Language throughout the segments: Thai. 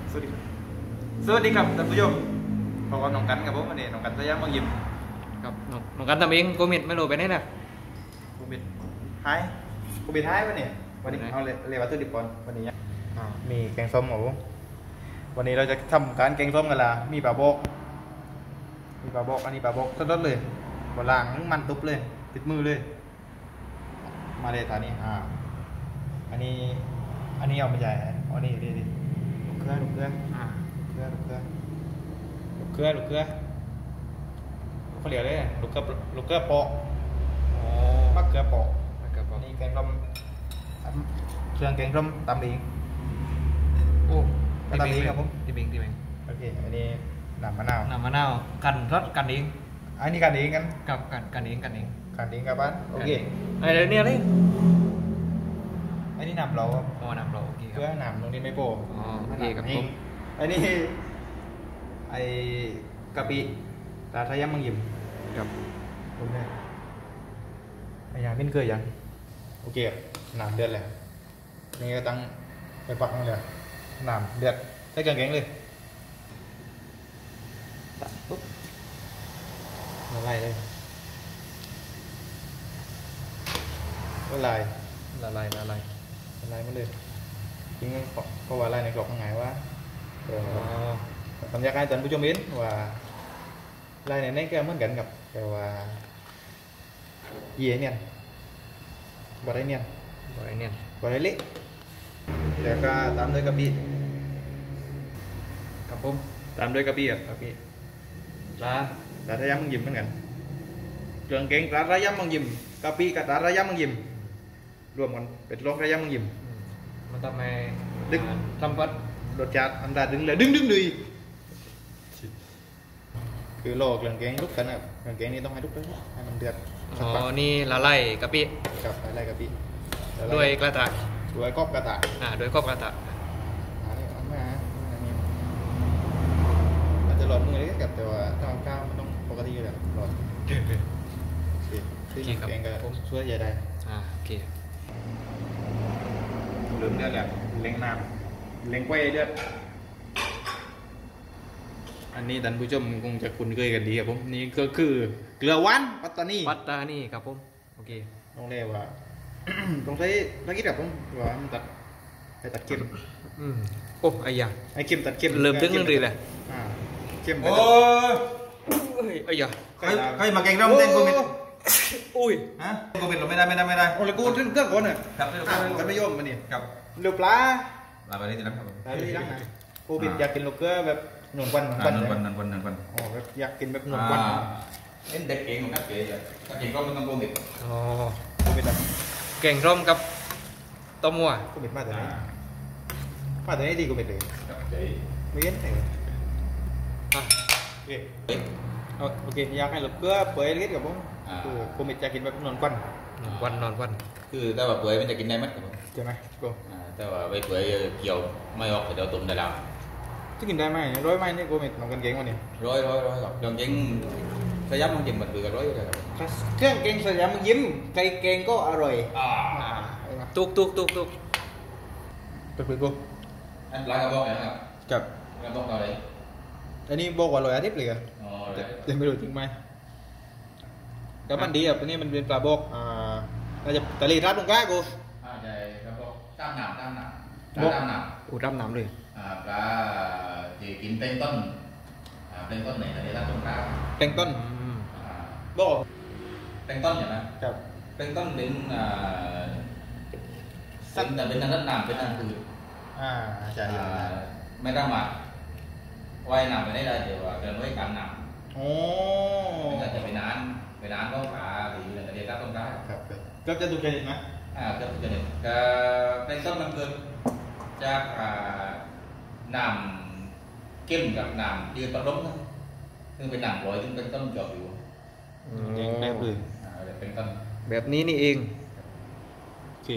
สวัสดีครับสวัสดีครับท่านผู้ชมพบกับน้องกันครับผมวันนี้น้องกันสยามบางยิมครับน้องกันทำเองโกมิดไม่รู้ไปไหนนะกูบิดท้ายกูบิดท้ายวันนี้เอาเลยวัตถุดิบก่อนวันนี้มีแกงส้มหมูวันนี้เราจะทำการแกงส้มกันละมีปลาโบกอันนี้ปลาโบกสดๆเลยบะล่างมันตุ๊บเลยติดมือเลยมาเลยตอนนี้อันนี้เอามาใหญ่อันนี้ดิลูกเกลือลูกเกลือเขาเรียกเลยลูกเกลือเปาะมะเกลือเปาะนี่แกงส้มเครื่องแกงส้มตำเองโอ้ตำเองครับผมตีเองโอเคอันนี้น้ำมะนาวกันรสกันเองอันนี้กันเองกันกับกันเองกับบ้านโอเคไอ้เดี๋ยวนี้เลยอันนี้น้ำเราน้ำเราโอเคเพื่อน้ำตรงนี้ไม่โปะโอเคครับผมอันนี้ไอ้กะปิตาทะยำมังยิมครับโอเคไอ้ยางเป็นเคยยังโอเคน้ำเดือดแล้วนี่ก็ตั้งไปปักมันเลยน้ำเดือดใส่กางเกงเลยตัดปุ๊บละลายเลยละลายมันเลยจริงเพราะว่าอะไรในกรอบมันไงวะผมอยากให้ท่านผู้ชมเห็นว่าลายnàyก็เหมือนกันกับแต่ว่าเยี่ยเนี่ยบ่ได้เละแล้วก็ตามด้วยกะปิครับผมตามด้วยกะปิปลาทะยำมังยิมเหมือนกันเครื่องแกงปลาทะยำมังยิมกะปิกับปลาทะยำมังยิมรวมกันเป็นรองทะยำมังยิมมันทำให้ดึงทำพัดรสชาติอันดาดึงเลยดึงดีคือโลเครื่องแกงลุกกันนะเครื่องแกงนี้ต้องให้ลุกด้วยให้มันเดือดนี่ละลายกะปิกับละลายกะปิด้วยกระทะด้วยกรอบกระทะด้วยกรอบกระทะอันนี้อาจจะหลอดมือเล็กกับแต่ว่าถ้าข้าวมันต้องปกติอยู่แล้วหลอดที่แกงก็ช่วยใหญ่ได้โอเคเหลืองเดือดแบบเล้งน้ำเล้งไว้เดือดอันนี้ท่านผู้ชมคงจะคุ้นเคยกันดีครับผมนี่ก็คือเกลือหวานปัตตานีครับผมโอเคต้องเรียกว่าต้องใช้นักกิจแบบผมว่ามันตัดให้ตัดเค็มโอ้ไอ้ยาไอ้เค็มตัดเค็มเริ่มตึ้งเรื่องดีเลยเค็มโอ้ยไอ้ยาใครมาแกงร่ำเต้นโกเม็ดอุ้ยโกเม็ดเราไม่ได้โอ้ยกูขึ้นเครื่องก่อนเนี่ยครับกันไม่โยมมาเนี่ยครับเรือปลาไปนี่นะครับปลาที่ร้านไหนโกเม็ดอยากกินลูกเกลือแบบหนุนควันอ๋อแบบอยากกินแบบหนุนควันเอ็นเด็กเก่งของนักเก๋เลยนักเก่งก็มันต้องโกเม็ดโกเม็ดอะไรแกงส้มกับต้มวัวโกเม็ดมาแต่ไหนดีโกเม็ดเลยไม่เย็นเลยโอเคอยากให้ลูกเกลือเปื่อยเล็กกับผมคือโกเม็ดจะกินแบบนอนควันคือถ้าแบบเปื่อยมันจะกินได้ไหมครับผมใช่ไหมกูถ้าว่าไปเปื่อยเกี่ยวไม่ออกเดี๋ยวตุ่มได้แล้วจะกินได้ไหมร้อยไหมนี่โกเม็ดมันกันเก่งวะเนี่ยร้อยครับเครื่องเก่งสยามมันยิ้มเหมือนกันร้อยเลยครับเครื่องเก่งสยามมันยิ้มไก่เก่งก็อร่อยตุกไปกูอันปลากระบอกนะครับกับกระบอกอะไรอันนี้บอกว่าอร่อยอาทิตย์เลยกันแต่ไม่รู้จริงไหมแต่มันดีแบบนี้มันเป็นปลาบอกน่าจะตะลีรับลงใกล้กูใช่กระบอกตามหนามรับน้ำเลยปลาที่กินเต็งต้นไหนอะไรรับต้นปลาเต็งต้นบอกเต็งต้นอย่างนั้นครับเต็งต้นเป็นสัตว์เป็นนักน้ำเป็นนักพืชใช่ไม่ต้องมาว่ายน้ำไปได้เดี๋ยวเดินไว้กลางน้ำโอ้มันจะไปน้ำก็ปลาหรืออะไรเดี๋ยวรับต้นปลาครับก็จะถูกใจไหมก็ถูกใจเต็งต้นมันเกิดจากน้ำเข้มกับน้ำยืดต้นล้มซึ่งเป็นน้ำลอยซึ่งเป็นต้นจอบอยู่แบบเลยเป็นต้นแบบนี้นี่เองโอเค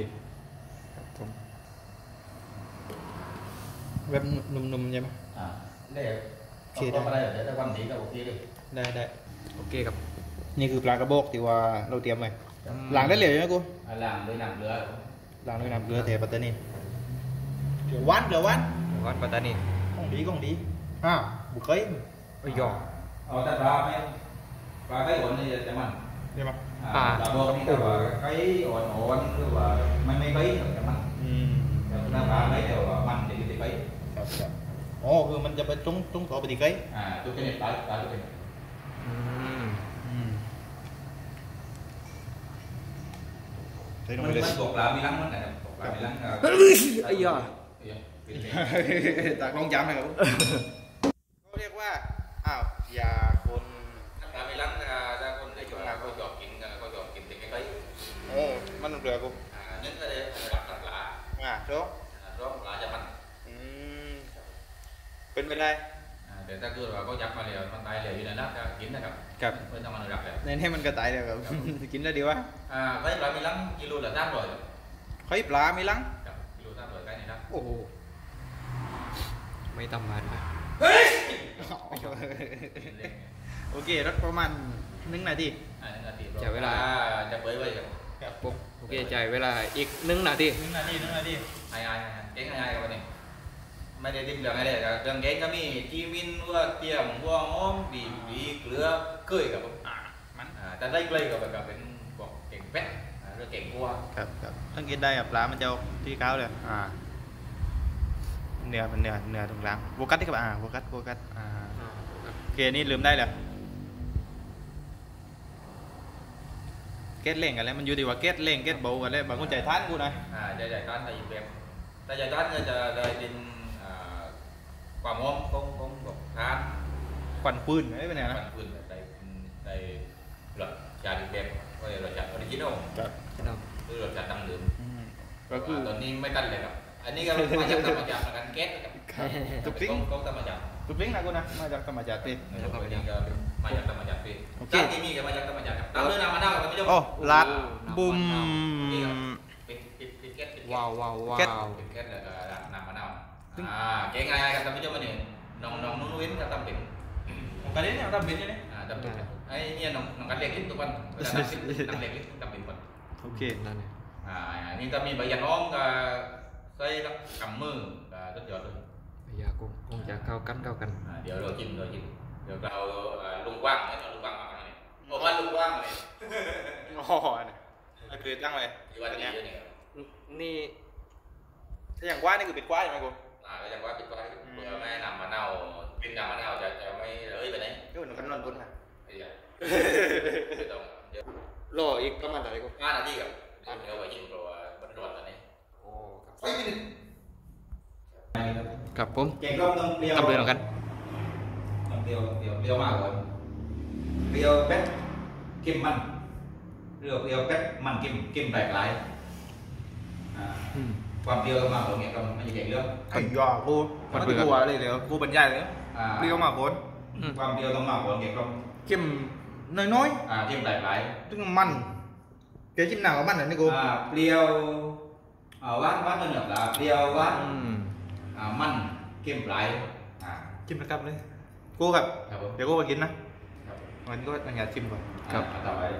แบบนุ่มๆใช่ไหมได้โอเคได้วันนี้ก็โอเคเลยได้โอเคครับนี่คือปลากระบอกที่ว่าเราเตรียมไว้ล้างได้เลยใช่ไหมกูล้างด้วยน้ำเกลือเทปัตตานีเดี๋ยววันปัตตานีปีของดีบุกเคยไอ้ยอเอาแต่ปลาไม่ปลาไก่อ่อนนี่จะมันใช่ไหมปลาโดนนี่ก็ว่าไก่อ่อนคือว่าไม่ไก่จะมันแต่ถ้าปลาไก่เดี๋ยวมันจะอยู่ที่ไก่ครับอ๋อคือมันจะเป็นตรงต่อไปที่ไกลจุดนี้ปลาจุดนี้ใส่ลงมัไปนเลยตกปลามีลังมันไหนตกปลามีลังไอ้ยอตากลองย้ำนะครับเขาเรียกว่าอ้าวยาคนปลามีลังถ้าคนได้ช่วงเขาหยอกกินเขาหยอกกินติดไก่โอ้มันเหลือกูนึกก็เลยหลับปลาโจ๊กร้องปลาจะมันเป็นไปได้เดี๋ยวถ้าเกิดว่าเขายับมาแล้วมันตายเลยอยู่ในน้ำก็กินนะครับครับเพื่อทำมันรับเลยในนี้มันกระต่ายเลยครับ กินได้ดีวะไก่ปลามีลังกิโลละ300 เฮ้ยปลามีลังครับกิโล300ไก่นี่นะโอ้โหไม่ตำมันนะโอเครถประมาณ1 นาทีจะเวลาจะเปิดไว้ครับปุ๊บโอเคใจเวลาอีก1 นาที 1 นาทีไอ้เก่งไอ้กับวันนี้ไม่ได้ดิ้นเรื่องอะไรเรื่องเก่งก็มีจีมินว่าเตี้ยมว่าอ้อมบีเกลือเกยกับมันแต่ได้เกลือกับเป็นบอกเก่งแป๊ะเรื่องเก่งกว่าครับต้องกินได้กับปลามันจะที่เก้าเลยเนื้อมันเนื้อตรงกลางโฟกัสที่กับโฟกัสโอเคนี่ลืมได้เลยเก็ตเล่งกันแล้วมันอยู่ที่ว่าเก็ตเล่งเก็ตเบากันแล้วบางคนใจท่านกูนะใจท่านแต่ยิบแบบแต่ใจท่านก็จะได้เป็นความอ้อมของบอกท่านควันปืนไม่เป็นไงนะปืนได้หลักจานแบบว่าหลักจานออริจินอลครับคือหลักจานดั้งเดิมก็คือตอนนี้ไม่ตันเลยครับอันนี้ก็มาจากธรรมชาติเหมือนกันแก๊สครับทุกสิ่งของธรรมชาติทุกสิ่งนะกูนะมาจากธรรมชาติแล้วก็อันนี้ก็มาจากธรรมชาติพี่โอเคร้านที่มีก็มาจากธรรมชาติครับตามเรื่องน้ำมะนาวกับพี่เจ้าโอ้ลาดบุมนี่ครับเป็นแก๊สว้าวว้าวว้าวเป็นแก๊สแล้วก็น้ำมะนาวแกงไงกันตามพี่เจ้ามาเนี่ยน้องนุ่นเว้นก็ทำเป็นกันนี้เนี่ยทำเป็นยังไงทำเป็นไอ้เนี่ยน้องกันเล็กลิ้นทุกวันน้ำเล็กลิ้นทำเป็นคนโอเคนั่นเลยนี่ถ้ามีใบยันอ้อมก็ใส่กำมือก็สุดยอดเลยไอ้ยาคงจะเข้ากันเดี๋ยวเราจิ้มเดี๋ยวเราลุงว่างไหมลุงว่างมาเนี่ยผมว่าลุงว่างเลยอ๋อเนี่ยก็คือตั้งเลยอยู่วันนี้เยอะเนี่ยนี่ถ้าอย่างกว้านี่คือปิดกว้าใช่ไหมกูก็ยังว่าปิดไว้เผื่อแม่นำมะนาวเป็นนำมะนาวจะไม่เลยไปไหนก็เหมือนกันนอนบนนะเดี๋ยวเดี๋ยวรออีกประมาณไหนกู 5 นาทีครับเดี๋ยวไปยิงตัวบนรถตอนนี้โอ้ครับครับผมเก่งก็ต้องเปรี้ยวทำเลยเหมือนกันเปรี้ยวมากเลยเปรี้ยวแป๊ดเค็มมันเปรี้ยวแป๊ดมันเค็มแปลกหลายความเปรี้ยวมากกว่าเงี้ยก็ไม่ใช่เก่งเรื่องไอ้ยากูมันกลัวเลยเดี๋ยวกูบรรยายเลยเปรี้ยวมากคนความเปรี้ยวต้องมากกว่าเงี้ยก็เข้มน้อยเค็มแปลกหลายๆถึงมันแกจิ้มหนังกับมันเหรอนี่กูเปรี้ยวหวานตัวเหนือละเปรี้ยวหวานมันเค็มหลายจิ้มนะครับเลยกูครับครับผมเดี๋ยวกูไปกินนะงั้นก็อันนี้จิ้มก่อนต่อไป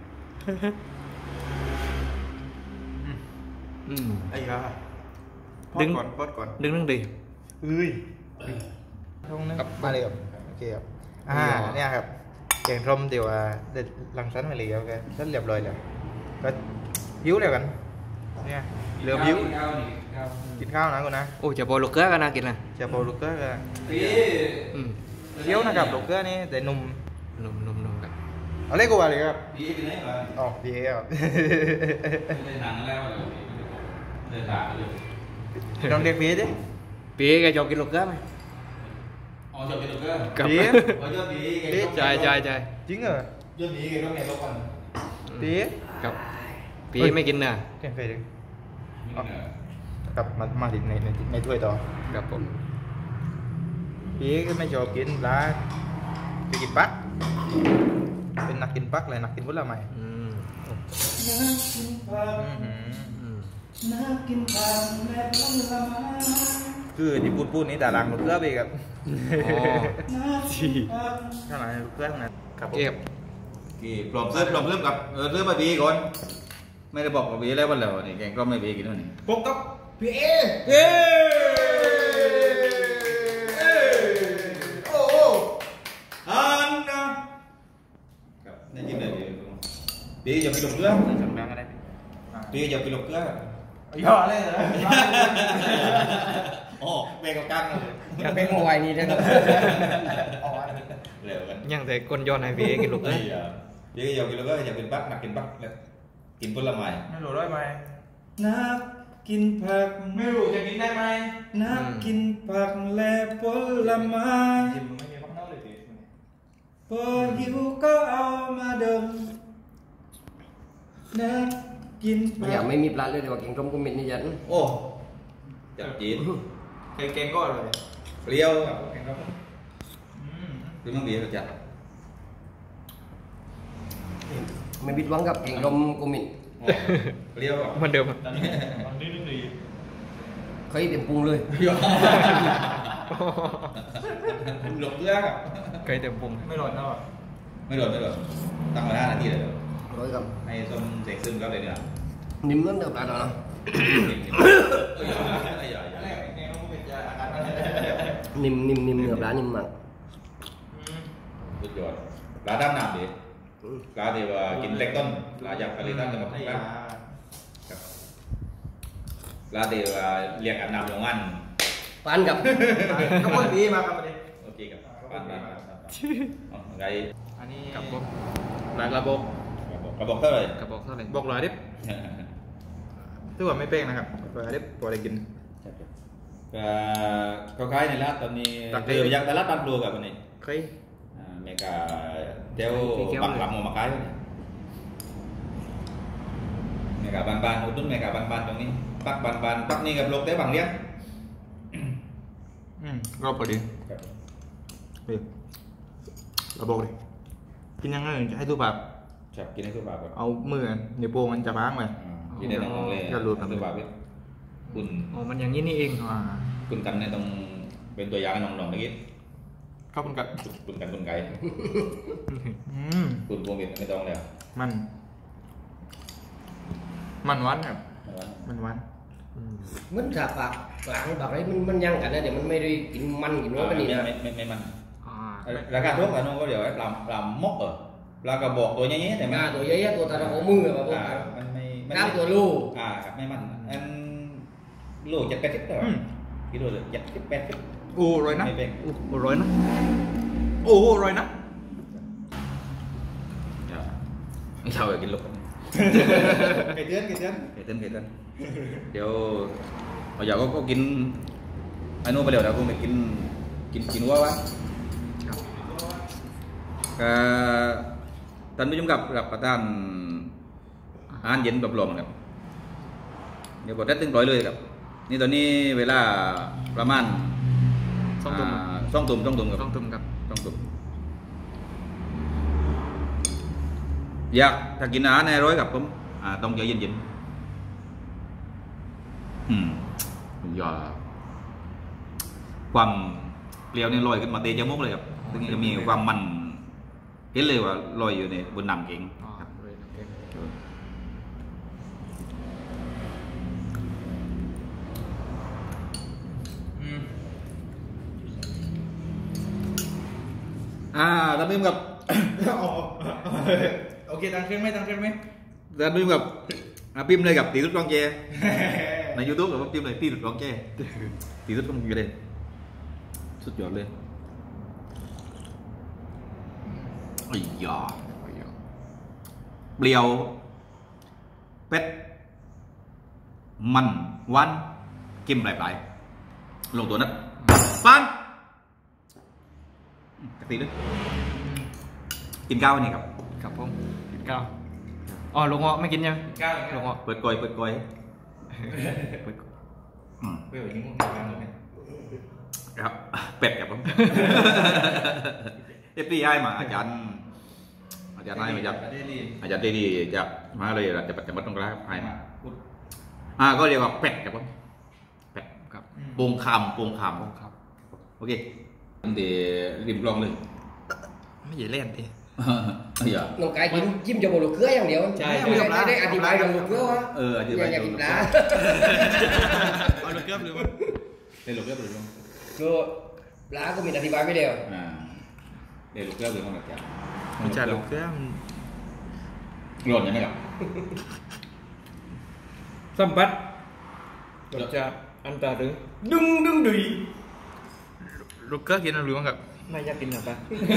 ไอ้ยาดึงปอดก่อนดึงดีเอ้ยช่องนึงมาเลยครับโอเคครับเนี่ยครับแกงส้มเดี๋ยวเด็ดลังสันมาเลยครับแกสันเรียบร้อยแล้วก็ยิ้วแล้วกันเนี่ยเหลือยิ้วกินข้าวนะกูนะโอ้จะบอลูกเกอร์กันนะกินนะจะพอลูกเกอร์ก็อืมเคี้ยวนะครับลูกเกอร์นี่แต่นุ่มนมกันเอาเล็กกว่าเลยครับดีไปไหนก่อนอ๋อดีครับเลยหนังแล้วเลยด่าเลยลองเรียกพี่ดิปีแกชอบกินลูกเกอร์ไหมอ๋อชอบกินลูกเกอร์กับพี่ยอดดีใจจริงเหรอยอดดีแกต้องเรียนรบกันพี่กับปีไม่กินนะแกงเฟรดิครับมาถึงในถ้วยต่อกับผมพี่ก็ไม่ชอบกินปลาไปกินปักเป็นนักกินปักเลยนักกินผลไม้คือที่พูดนี่แต่ลังลูกเกลือไปครับจีข้างหลังลูกเกลือตรงนั้นครับเก็บกี่ปลอมเพิ่มกับเริ่มมาบีก่อนไม่ได้บอกกับบีแล้ววันแล้วนี่แกงก็ไม่บีกินแล้วนี่ปุ๊บกับพี่เอปีgiờ bị lục cứa สำนักก็ได้ปีgiờ bị lục cứa ย่อเลยเหรอ ồ về có căng rồi อยากเป็นมวยนี่นะครับ lềuกันยังแต่คนย้อนให้พี่กินลูกเลยปีgiờ bị lục cứa giờเป็นบักนักกินบักกินผลไม้ไม่รู้ได้ไหมนักกินผักไม่รู้จะกินได้ไหมนักกินผักและผลไม้กินไม่มีพักนอกเลยดิพอหิวก็เอามาดมนักกินผัอย่าก ไม่มีปลาเลยแต่ว่าแกงต้มกุมินนี่ยันโอ้จับจีนเก่งก็เลยเปรี้ยวครับคือมันเบียร์จัดไม่ผิดหวังกับแกงต้มกุมินเปรี้ยวครับเหมือนเดิมตอนนี้มันดื้อดีเคยเต็มปรุงเลยหลบเลือกครับเคยเต็มปรุงไม่หล่นนะไม่หลบตั้งมา5 นาทีเลยร้อยกับให้ส้มเสกซึมครับเลยเนี่ยนิ่มเหมือนเดิมปลาเนาะ นิ่มเนื้อปลานิ่มมากสุดยอดปลาด้านน้ำดิปลาที่ว่ากินเล็กต้นปลาจากผลิตตั้งแต่ปลาปลาที่ว่าเรียกอาบน้ำลงอันปานกับก็คนดีมาครับวันนี้โอเคครับปลาไงอันนี้กับพวกหลายระบบกระบอกเท่าไหร่กระบอกเท่าไหร่บอกหน่อยดิตัวไม่เป้งนะครับตัวดิพอได้กินเขาขายในร้านตอนนี้อยากตลาดบ้านปลูกกับวันนี้เคยเมกาเจ้าบังลำมาขายเมกาบานอุดหนุนเมกาบานตรงนี้ปักบานปักนี่กับโลกได้บางเลี้ยงรอบพอดีระบบเลยกินยังไงให้ตู้แบบครับกินให้ทุกบาทเอามือนิ้วโป้งมันจะบ้างไหมกินได้ทั้งองเลยทุกบาทคุณอ๋อมันอย่างนี้นี่เองคุณกันในตรงเป็นตัวอย่างน้องๆเมื่อกี้ข้าวมันกัดคุณกันคุณไก่ คุณโกมิดไม่ต้องแล้วมันหวานครับมันหวานเหมือนถ้าปากปากอะไรมันยังกันนะเดี๋ยวมันไม่ได้กินมันกินว่ากันนี่นะไม่มันราคาทุกอันนู้นก็เดี๋ยวปลามกปลากระบอกตัวนี้แต่ไม่ตัวใหญ่ตัวตาหัวมือแบบว่ามันไม่น้ำตัวลูกครับไม่มันอันลูกจะแปดสิบแต่ว่ากิโลเลย70-80 โอ้ร้อยนะไม่เป็นโอ้ร้อยนะโอ้ร้อยนะไม่เช่ากินลูกไก่เตือนเต้นเดี๋ยวเอาอย่างก็กินอันนู้นไปเดี๋ยวเราก็ไปกินวัววะท่านผู้ชมกับประธานอาหารเย็นแบบลมครับเดี๋ยวบดได้ตึงร้อยเลยครับนี่ตอนนี้เวลาประมาณ2 ทุ่มครับ2 ทุ่มครับต้องตุ่มครับ 2 ทุ่มอยากถ้ากินอาหารในร้อยกับผมต้องใจเย็นๆอย่าความเปรี้ยวนี่ลอยขึ้นมาเตะจมูกเลยครับถึงจะมีความมันเห็นเลยว่าลอยอยู่ในบนน้ำเก่งครับ ท่านผู้ชมกับโอเคตั้งเครื่องไหมท่านผู้ชมกับพิมพ์เลยกับตีรุดกองแจใน YouTube กับพิมพ์เลยตีรุดกองแจตีรุดกองแจเลยสุดยอดเลยไอ้ยาเปรี้ยวเป็ดมันหวานเค็มปลายๆลงตัวนั้นปังตีด้วยกินข้าวนี่ครับครับผมกินข้าวอ๋อลงเหาะไม่กินยังก้าวลงเหาะเปิดกอยเปรี้ยวยิ่งกว่าเลยครับเป็ดครับผมเอฟดีไอมาอาจารย์นายมาจากอาจารย์เดดีจากมาเลยจะปัดตรงกลางไอมาก็เรียกว่าเป็ดครับผมเป็ดครับโป่งคำครับโอเคเดี๋ยวริมกลองเลยไม่ใหญ่เล่นดิอย่าน้องไก่จิ้มจะบนลูกเกลืออย่างเดียวไม่ได้อธิบายอย่างลูกเกลือวะอธิบายอย่างกินปลาเอาลูกเกือบหรือว่าเล่นลูกเกือบหรือมั้งคือปลาก็มีอธิบายไม่เดียวเล่นลูกเกือบหรือมั้งแบบไม่ใช่ลูกเกือบหล่นยังไงหรอสัมผัสรสชาติอันตรายดึงดุยลูกเกอร์กินอะไรบ้างครับไม่อยากกินหรอปะ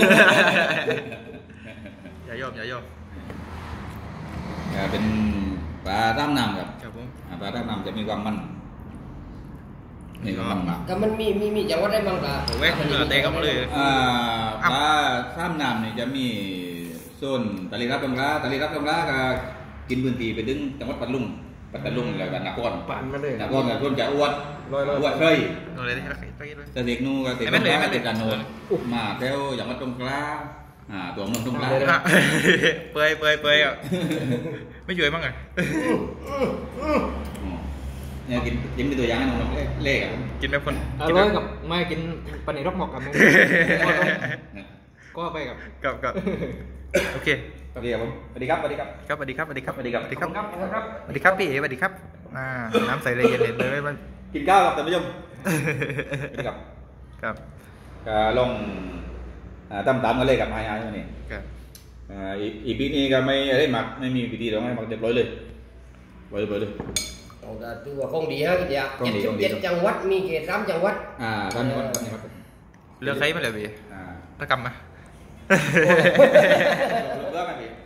อย่ายอมอย่ายอมเป็นปลาด้ามน้ำครับครับผมปลาด้ามน้ำจะมีความมันมีความมันมากก็มันมีจังหวัดได้บ้างตาผมแวะเหนือเตะกันมาเลยปลาด้ามน้ำเนี่ยจะมีโซนตะลีรับตำราก็กินพื้นที่ไปถึงจังหวัดปัตตาลุงแล้วก็นครปานมาเลยนครกับคนจะอ้วนร้อยอ้วนเลยเอาเลยได้ไปเลยแต่เด็กนู่นก็เด็กไม่เลยเด็กกันโนนมาแถวอย่างวัดตรงกลางตัวเมืองตรงกลางเปื่อยอ่ะไม่ช่วยบ้างไงเนี่ยกินเป็นตัวอย่างให้น้องเล่กับกินแบบคนอร่อยกับไม่กินปลาในรอกหมอกกับมึงก็ไปกับกับโอเคสวัสดีครับผมสวัสดีครับสวัสดีครับสวัสดีครับสวัสดีครับสวัสดีครับพี่เอ๋สวัสดีครับน้ำใสเลยเย็นเลยมันกินข้าวครับท่านผู้ชมครับครับลองตามกันเลยกับไอ้วันนี้ครับอีพีนี้ก็ไม่ได้หมักไม่มีพิธีหรอกให้หมักเรียบร้อยเลยไปเลยของตาตัวคงดีฮะกิจยาคงดี 77จังหวัดมีเขต3จังหวัดท่านนี้ครับเลือกใครมาเลยพี่ตะกำมาเลือกกันดิ